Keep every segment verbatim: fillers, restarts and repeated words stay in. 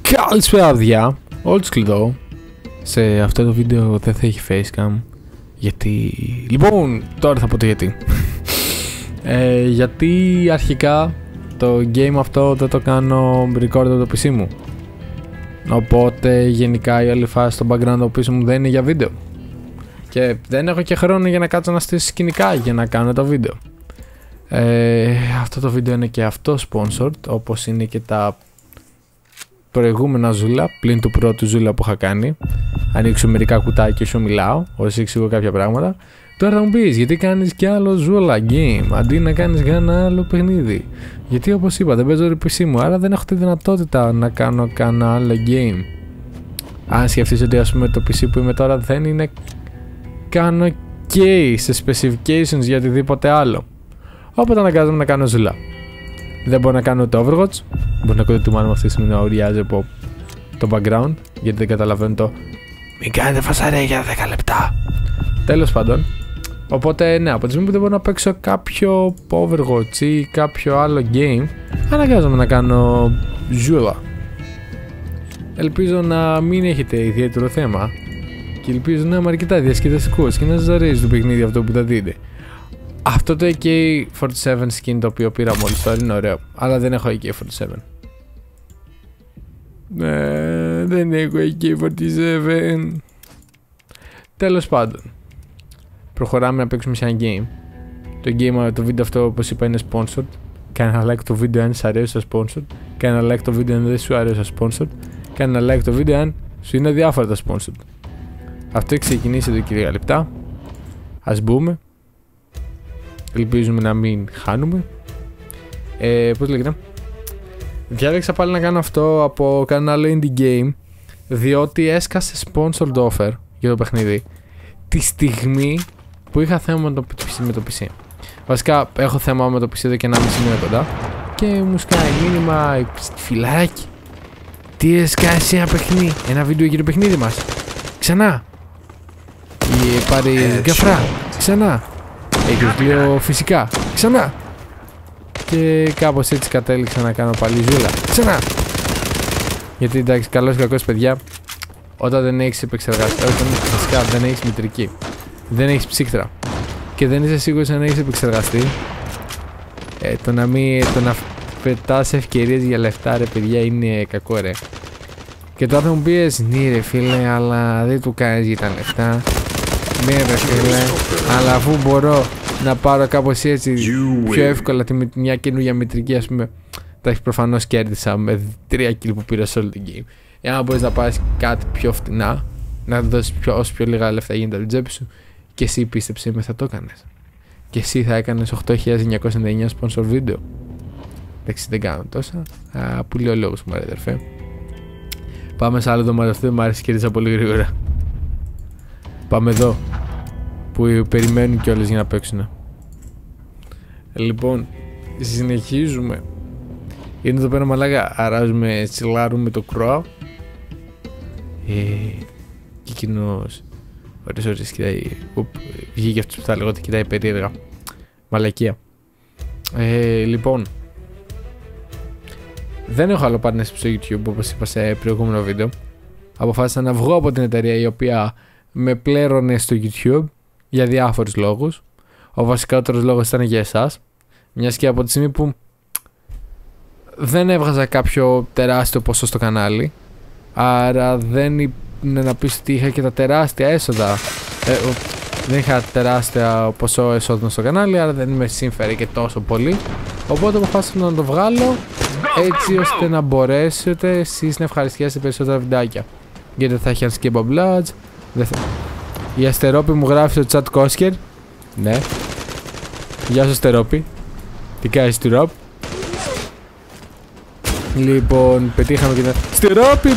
Καλησπέρα παιδιά, Oldschool εδώ. Σε αυτό το βίντεο δεν θα έχει facecam. Γιατί... Λοιπόν, τώρα θα πω το γιατί. ε, γιατί αρχικά το game αυτό δεν το κάνω record από το πι σι μου. Οπότε γενικά η όλη φάση στο background από πίσω μου δεν είναι για βίντεο. Και δεν έχω και χρόνο για να κάτσω να στήσω σκηνικά για να κάνω το βίντεο. Ε, αυτό το βίντεο είναι και αυτό sponsored, όπως είναι και τα προηγούμενα ζούλα, πλην του πρώτου ζούλα που είχα κάνει. Ανοίξω μερικά κουτάκια και σου μιλάω, όσοι εξηγώ κάποια πράγματα. Τώρα θα μου πεις, γιατί κάνεις κι άλλο ζούλα game, αντί να κάνεις ένα άλλο παιχνίδι? Γιατί όπως είπα, δεν παίζω πι σι μου, άρα δεν έχω τη δυνατότητα να κάνω κανένα άλλο game. Αν σκεφτείς ότι ας πούμε το πι σι που είμαι τώρα δεν είναι καν ok σε specifications για οτιδήποτε άλλο. Οπότε αναγκάζομαι να κάνω ζουλά. Δεν μπορώ να κάνω το Overwatch. Μπορεί να ακούτε τη μάνα μου αυτή τη στιγμή να ουριάζει από το background, γιατί δεν καταλαβαίνω το μην κάνετε φασαρία για δέκα λεπτά. Τέλος πάντων. Οπότε ναι, από τη στιγμή που δεν μπορώ να παίξω κάποιο Overwatch ή κάποιο άλλο game, αναγκάζομαι να κάνω ζούλα. Ελπίζω να μην έχετε ιδιαίτερο θέμα και ελπίζω να είμαι αρκετά διασκεδαστικός και να σας αρέσει το παιχνίδι αυτό που θα δείτε. Αυτό το έι κέι φορty seven skin το οποίο πήρα μόλις τώρα είναι ωραίο, αλλά δεν έχω έι κέι φορty seven. Ναι, δεν έχω έι κέι φορty seven. Τέλος πάντων, προχωράμε να παίξουμε σε ένα game. Το game, το βίντεο αυτό όπως είπα είναι sponsored. Κάνε ένα like το βίντεο αν σου αρέσει το sponsored. Κάνε ένα like το βίντεο αν δεν σου αρέσει το sponsored. Κάνε ένα like το βίντεο αν σου είναι αδιάφορο το sponsored. Αυτό έχει ξεκινήσει εδώ και λίγα λεπτά. Ας μπούμε. Ελπίζουμε να μην χάνουμε. Ε, πώς λέγεται. Διάλεξα πάλι να κάνω αυτό από κανένα άλλο indie game, διότι έσκασε sponsored offer για το παιχνίδι τη στιγμή που είχα θέμα με το πι σι. Με το πι σι. Βασικά έχω θέμα με το πι σι εδώ και ένα μισή μήνα κοντά και μου σκάει μήνυμα φιλαράκι. Τι έσκασε ένα παιχνίδι, ένα βίντεο για το παιχνίδι μας. Ξανά. Ή πάρει γκαφρά. Ξανά. Έχεις λίγο φυσικά. Ξανά. Και κάπως έτσι κατέληξα να κάνω πάλι ζούλα. Ξανά. Γιατί εντάξει, καλώς κακώς παιδιά, όταν δεν έχεις επεξεργαστεί, όταν φυσικά δεν έχεις μητρική, δεν έχεις ψύκτρα και δεν είσαι σίγουρος αν έχεις επεξεργαστεί, ε, το να μην, το να πετάς ευκαιρίες για λεφτά ρε παιδιά είναι κακό ρε. Και τώρα θα μου πεις, ναι ρε φίλε, αλλά δεν του κάνεις για τα λεφτά. Ναι ρε φίλε, αλλά αφού μπορώ να πάρω κάπως έτσι πιο εύκολα τη, μια καινούργια μητρική, ας πούμε, τα έχει προφανώς κέρδισα με τρία kill που πήρα σε όλο το game. Εάν μπορείς να πάρεις κάτι πιο φτηνά, να δώσεις πιο, όσο πιο λίγα λεφτά γίνεται από την τσέπη σου, και εσύ πίστεψε με θα το έκανες. Και εσύ θα έκανες οκτώ χιλιάδες εννιακόσια ενενήντα εννέα sponsor βίντεο. Εντάξει, δεν κάνω τόσα. Α, που λέει ο λόγος μου, ρε αδερφέ. Πάμε σε άλλο δωμάτιο, αυτό δεν μου άρεσε, κέρδισα πολύ γρήγορα. Πάμε εδώ, που περιμένουν κιόλας για να παίξουν. Λοιπόν, συνεχίζουμε. Είναι εδώ πέρα μαλάκα, αράζουμε, τσιλάρουμε το κρόα. Ε, και εκείνος ώρες ώρες κοιτάει, ουπ, βγήκε αυτός που θα λέγω ότι κοιτάει περίεργα. Μαλακία. Ε, λοιπόν, δεν έχω άλλο partnership στο YouTube όπως είπα σε προηγούμενο βίντεο. Αποφάσισα να βγω από την εταιρεία η οποία με πλέρωνε στο YouTube για διάφορους λόγους. Ο βασικότερος λόγος ήταν για εσάς, μιας και από τη στιγμή που δεν έβγαζα κάποιο τεράστιο ποσό στο κανάλι, άρα δεν είναι να πεις ότι είχα και τα τεράστια έσοδα, ε, δεν είχα τεράστια ποσό εσόδων στο κανάλι, άρα δεν με σύμφερε και τόσο πολύ, οπότε αποφάσισα να το βγάλω έτσι ώστε να μπορέσετε εσείς να ευχαριστιάσετε περισσότερα βιντεάκια, γιατί δεν θα έχει unskippable bloods. Θα... Η Αστερόπη μου γράφει στο chat Κόσκερ. Ναι. Γεια σου Αστερόπη. Τι κάνεις του ροπ? Λοιπόν, πετύχαμε και τα... Αστερόπη!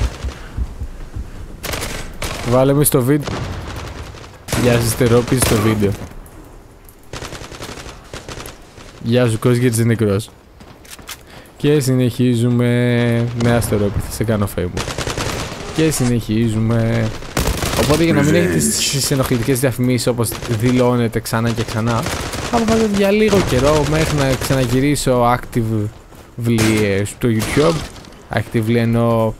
Βάλε με στο βίντεο. Γεια σου Αστερόπη στο βίντεο. Γεια σου Κόσκερ, είσαι νεκρός. Και συνεχίζουμε. Ναι Αστερόπη, θα σε κάνω famous. Και συνεχίζουμε. Οπότε για να μην έχετε τις ενοχλητικές διαφημίσεις όπως δηλώνετε ξανά και ξανά, αποφάσισα για λίγο καιρό μέχρι να ξαναγυρίσω actively στο YouTube. Actively εννοώ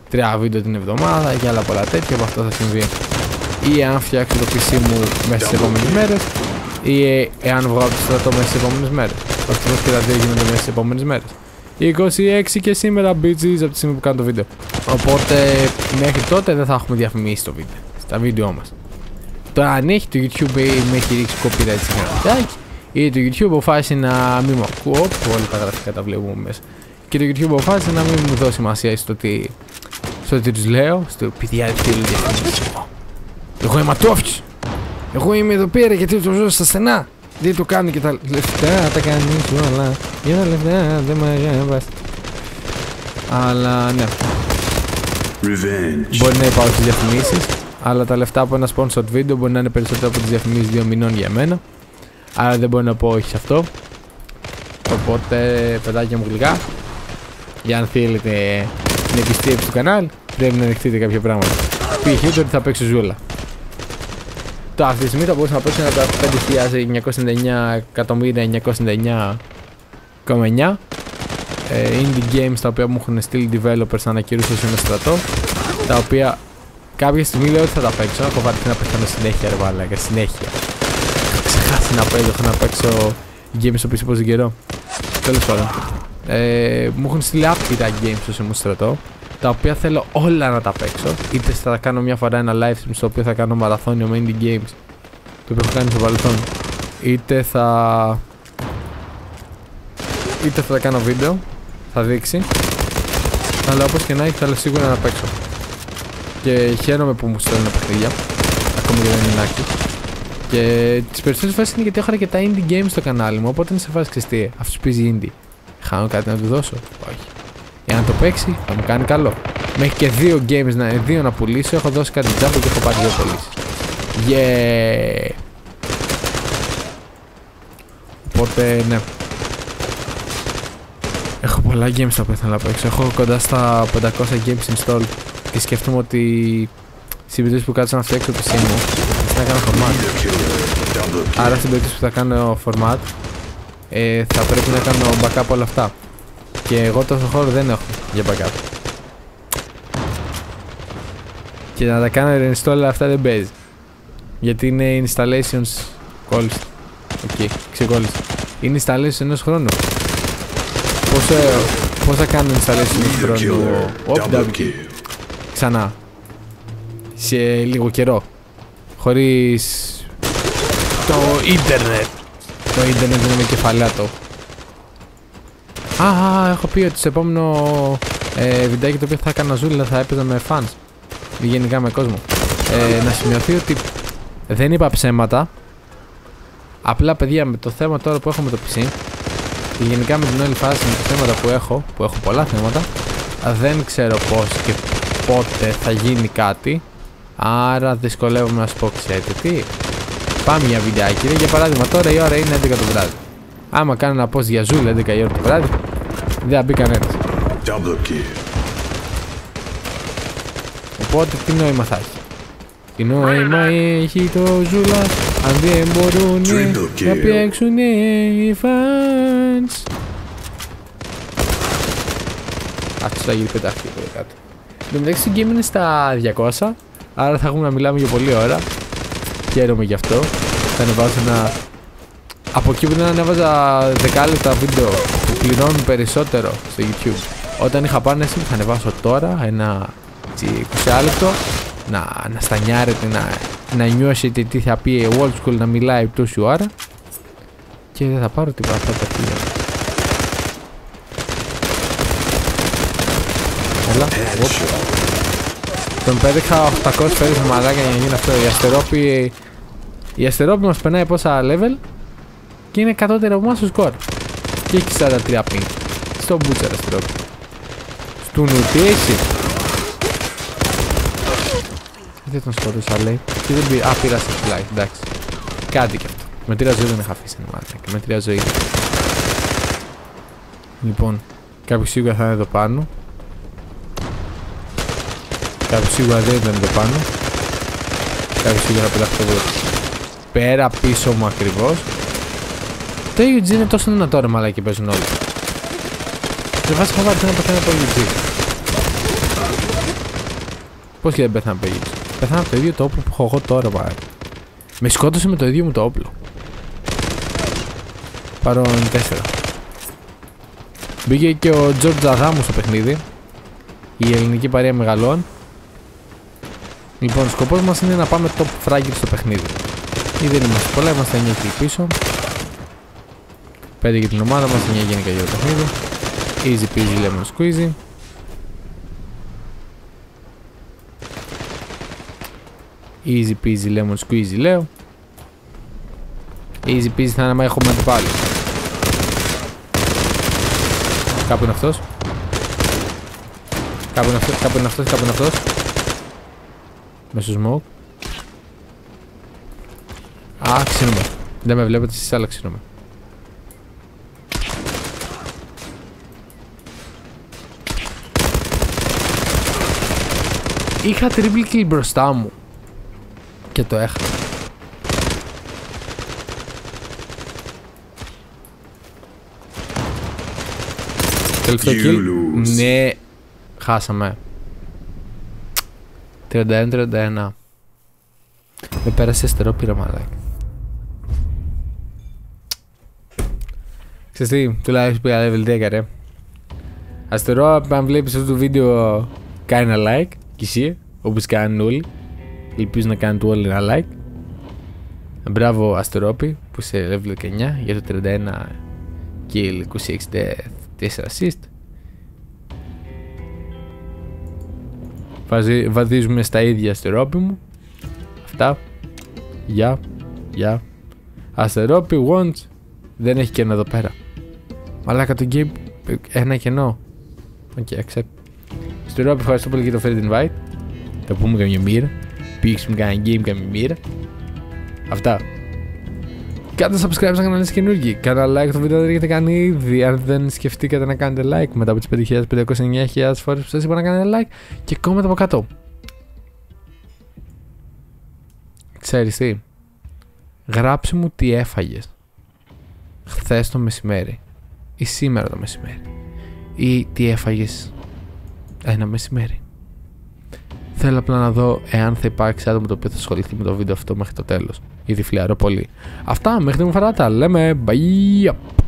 τρία βίντεο την εβδομάδα και άλλα πολλά τέτοια, από αυτό θα συμβεί. Ή αν φτιάξω το πι σι μου μέσα στις επόμενες μέρες, ή εάν βγω από το στρατό μέσα στις επόμενες μέρες. Ευτυχώς και τα δύο γίνονται μέσα στις επόμενες μέρες. είκοσι έξι και σήμερα bitches από τη στιγμή που κάνω το βίντεο. Οπότε μέχρι τότε δεν θα έχουμε διαφημίσει το βίντεο, στα βίντεο μας. Τώρα αν έχει το YouTube ή με έχει ρίξει copyright σε γραμματάκι, ή το YouTube αποφάσισε να μην μου ακούω, όλα τα γραφικά τα βλέπουμε μέσα. Και το YouTube αποφάσισε να μην μου δώσει σημασία στο ότι, στο ότι τους λέω, στο παιδιά τι θέλω διαφημίσεις. Εγώ είμαι ατόφης. Εγώ είμαι εδώ πέρα γιατί το ζω στα στενά. Δεν το κάνω και τα λεφτά τα κάνεις όλα. Για τα λεφτά δεν μ' αρέσει. Αλλά ναι. Revenge. Μπορεί να υπάρχουν τις διαφημίσεις, αλλά τα λεφτά από ένα sponsored βίντεο μπορεί να είναι περισσότερο από τις διαφημίσεις δύο μηνών για μένα. Άρα δεν μπορεί να πω όχι σε αυτό. Οπότε παιδάκια μου γλυκά, για αν θέλετε την επιστρέψη του κανάλι πρέπει να δεχτείτε κάποια πράγματα. Π.χ. ότι θα παίξω ζούλα. Τώρα αυτή τη στιγμή θα μπορούσα να παίξω ένα από τα πέντε χιλιάδες εννιακόσια ενενήντα εννέα εκατομμύρια εννιακόσια ενενήντα εννέα κόμμα εννέα ε, indie games τα οποία μου έχουν στείλει developers ανακοίνωση σε ένα στρατό, τα οποία κάποια στιγμή λέω ότι θα τα παίξω. Έχω βαρεθεί να παίξω συνέχεια ρε βάλακα, συνέχεια. Έχω ξεχάσει να παίξω, έχω να παίξω games στο πι σι πόσο καιρό. Τέλος πάντων. Ε, μου έχουν στείλει άπειρα games στο στρατό, τα οποία θέλω όλα να τα παίξω. Είτε θα κάνω μια φορά ένα live stream στο οποίο θα κάνω μαραθώνιο με indie games, το οποίο έχω κάνει στο παρελθόν, είτε θα είτε θα κάνω βίντεο, θα δείξει. Αλλά όπως και να έχει θέλω σίγουρα να παίξω. Και χαίρομαι που μου στέλνουν παιχνίδια, ακόμη και δεν είναι άκρη. Και τις περισσότερες φορές είναι γιατί έχω αρκετά indie games στο κανάλι μου, οπότε είναι σε φάση ξεστή. Αυτός παίζει indie. Χάνω κάτι να του δώσω? Όχι. Για να το παίξει θα μου κάνει καλό. Μέχρι και δύο games να, δύο να πουλήσω. Έχω δώσει κάτι τζάμπο και έχω πάρει δύο πωλήσεις. Yeah. Οπότε ναι. Έχω πολλά games τα οποία θέλω να παίξω. Έχω κοντά στα πεντακόσια games install. Και σκέφτομαι ότι στην περίπτωση που κάτσω να φτιάξω το πι σι μου, θα κάνω format. Άρα στην περίπτωση που θα κάνω format, ε, θα πρέπει να κάνω backup όλα αυτά. Και εγώ τόσο χώρο δεν έχω για backup. Και να τα κάνω reinstall αυτά δεν παίζει. Γιατί είναι installations calls. Οκ, okay, ξεκόλλησα. Είναι installations ενός χρόνου. Πώς, ε, πώς θα κάνω installations ενός χρόνου? Οπ, ξανά. Σε λίγο καιρό. Χωρίς το ίντερνετ. Το ίντερνετ είναι με κεφαλάτο. Α, έχω πει ότι στο επόμενο ε, βιντεάκι το οποίο θα έκανα ζούλα θα έπαιζα με fans. Γενικά με κόσμο. Ε, να σημειωθεί ότι δεν είπα ψέματα. Απλά παιδιά με το θέμα τώρα που έχω με το πι σι και γενικά με την όλη φάση με τα θέματα που έχω, που έχω πολλά θέματα, δεν ξέρω πώς και πότε θα γίνει κάτι. Άρα δυσκολεύομαι να σου πω, ξέρετε τι. Πάμε για βιντεάκι. Για παράδειγμα τώρα η ώρα είναι έντεκα το βράδυ. Άμα κάνω ένα post για ζούλα έντεκα η ώρα το βράδυ, δεν θα μπει κανένας. Οπότε τι νόημα θα έχει? Τι νόημα έχει το ζούλα αν δεν μπορούν να παίξουν οι fans? Αυτός θα γίνει πετάχτη εδώ κάτω. Το μεταξύ το game είναι στα διακόσια, άρα θα έχουμε να μιλάμε για πολλή ώρα. Χαίρομαι γι' αυτό. Θα ανεβάσω ένα... Από εκεί που δεν ανέβαζα δεκάλεπτα βίντεο που πληρώνουν περισσότερο στο YouTube, όταν είχα πάρνεση θα ανεβάσω τώρα ένα είκοσι λεπτό να, να στανιάρετε, να, να νιώσετε τι θα πει old school να μιλάει τόση ώρα, και δεν θα πάρω τίποτα αυτά τα φίλια. Έλα, τον πέτυχα οκτακόσιες φέρεις μαλάκα για να γίνει αυτό. Η αστερόπη, η αστερόπη μας περνάει πόσα level και είναι κατώτερο από εμάς στο σκορ. Και έχει σαράντα τρία ping. Στο μπούτσερ αστερόπη. Στου nutrition. Δεν τον σκότωσα λέει. Και δεν πήρα. Α, πήρα σε φυλάκι, εντάξει. Κάτι κι αυτό. Με τρία ζωή δεν είχα αφήσει μάλακα. Και με τρία ζωή. Λοιπόν, κάποιος σίγουρα θα είναι εδώ πάνω. Κάποιος σίγουρα δεν ήταν εδώ πάνω. Κάποιος σίγουρα θα πεταχτώ εδώ πέρα πίσω μου ακριβώς. Το γιου τζι είναι τόσο δυνατό ρε μαλάκι, παίζουν όλοι. Δεν βάζει χαβάρι να παθαίνει από γιου τζι. Πώς και δεν πέθανα από το ίδιο. Πέθανα από το ίδιο το όπλο που έχω εγώ τώρα, μάλλον. Με σκότωσε με το ίδιο μου το όπλο. Παρόν τέσσερα. Μπήκε και ο Τζορτζ Αγάμου στο παιχνίδι. Η ελληνική παρέα μεγαλών. Λοιπόν, ο σκοπός μας είναι να πάμε top fragger στο παιχνίδι. Ή δεν είμαστε πολλά, είμαστε εννιά εκεί πίσω. πέντε για την ομάδα μας, εννιά γενικά για το παιχνίδι. Easy peasy lemon squeezy. Easy peasy lemon squeezy λέω. Easy peasy θα είναι άμα έχουμε αντιπάλους. Κάπου είναι αυτός. Κάπου είναι αυτός, κάπου είναι αυτός, κάπου είναι αυτός. Μέσω smoke. Α, ξύνομαι. Δεν με βλέπετε εσείς, αλλά ξύνομαι. Είχα triple kill μπροστά μου και το έχασα. Τελευταίο kill. Ναι, χάσαμε. τριάντα ένα τριάντα ένα. Με πέρασε αστερόπυρα, μαλάκα. Ξέρεις τι, τουλάχιστον πήγα level δέκα, ρε. Αστερό, αν βλέπεις αυτό το βίντεο, κάνει ένα like. Και εσύ, όπως κάνουν όλοι. Ελπίζω να κάνετε όλοι ένα like. Μπράβο Αστερόπη που είσαι level δεκαεννιά για το τριάντα ένα kill, είκοσι έξι death, τέσσερα assist. Βαζι, βαδίζουμε στα ίδια Αστερόπη μου. Αυτά. Γεια. Γεια. Αστερόπη wants. Δεν έχει κενό εδώ πέρα. Μαλάκα το game. Ένα κενό. Οκ, okay, accept. Αστερόπη, ευχαριστώ πολύ για το friend invite. Θα πούμε καμιά μοίρα. Πήξουμε κανένα game, καμιά μοίρα. Αυτά. Κάντε subscribe στο κανάλι καινούργοι. Κάνα like το βίντεο δεν έχετε κάνει ήδη. Αν δεν σκεφτήκατε να κάνετε like μετά από τις πέντε χιλιάδες πεντακόσιες εννιά χιλιάδες φορές που σας είπα να κάνετε like. Και comment από κάτω. Ξέρεις τι. Γράψε μου τι έφαγες χθες το μεσημέρι ή σήμερα το μεσημέρι. Ή τι έφαγες ένα μεσημέρι. Θέλω απλά να δω εάν θα υπάρξει άτομο το οποίο θα ασχοληθεί με το βίντεο αυτό μέχρι το τέλος. Ήδη φιλιάρω πολύ. Αυτά, μέχρι την φορά τα λέμε. Bye!